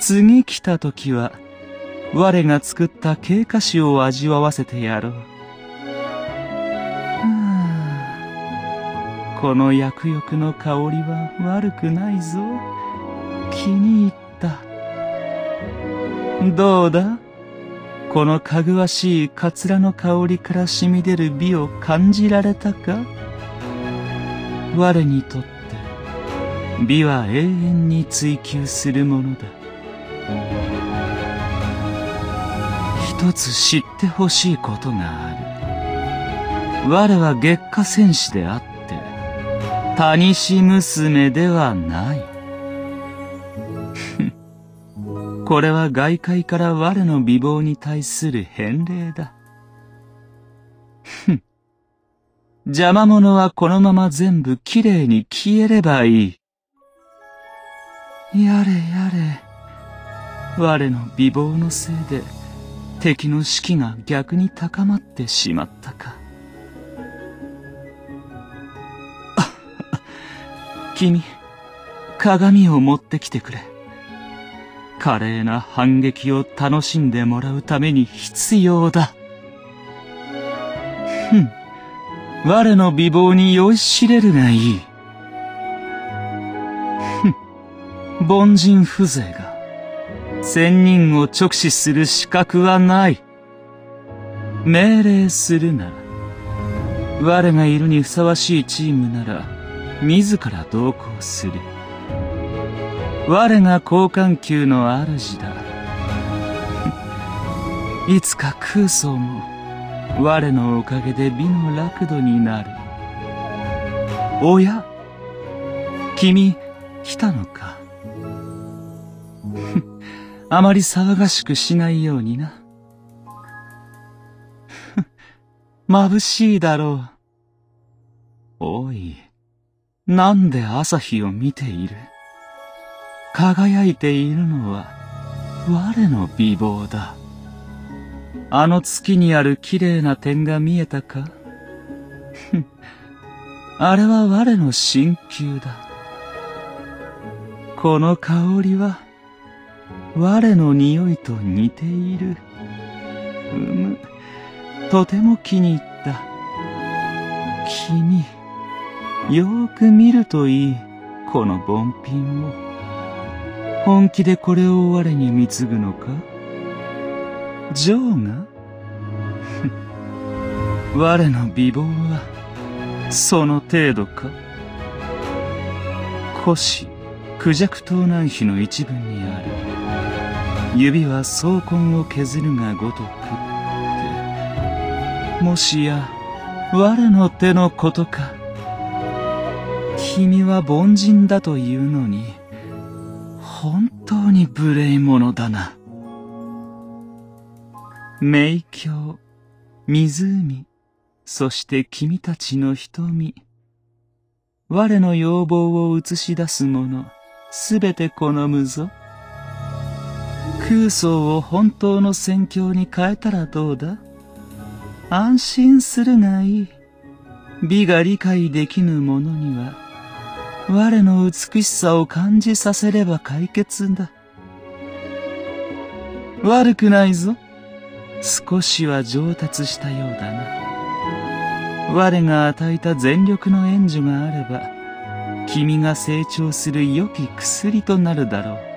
次来た時は、我が作った桂花酒を味わわせてやろう。この薬浴の香りは悪くないぞ。気に入った。どうだ？このかぐわしいカツラの香りから染み出る美を感じられたか？我にとって美は永遠に追求するものだ。一つ知ってほしいことがある。我は月下戦士であって、タニシ娘ではない。これは外界から我の美貌に対する返礼だ。邪魔者はこのまま全部きれいに消えればいい。やれやれ。我の美貌のせいで敵の士気が逆に高まってしまったか。君、鏡を持ってきてくれ。華麗な反撃を楽しんでもらうために必要だ。我の美貌に酔いしれるがいい。凡人風情が仙人を直視する資格はない。命令するなら、我がいるにふさわしいチームなら自ら同行する。我が交換球の主だ。いつか空想も我のおかげで美の楽土になる。おや、君来たのか。あまり騒がしくしないようにな。眩しいだろう。おい、なんで朝日を見ている？輝いているのは我の美貌だ。あの月にある綺麗な点が見えたか？あれは我の神球だ。この香りは我の匂いと似ている。とても気に入った。君、よーく見るといい、この凡品を。本気でこれを我に貢ぐのか？ジョーが？我の美貌はその程度か？古紙、クジャク盗難碑の一文にある。指は草根を削るがごとくって。もしや我の手のことか？君は凡人だというのに、本当に無礼者だな。明鏡、湖、そして君たちの瞳。我の要望を映し出すもの、すべて好むぞ。空想を本当の戦況に変えたらどうだ？安心するがいい。美が理解できぬ者には、我の美しさを感じさせれば解決だ。悪くないぞ。少しは上達したようだな。我が与えた全力の援助があれば、君が成長する良き薬となるだろう。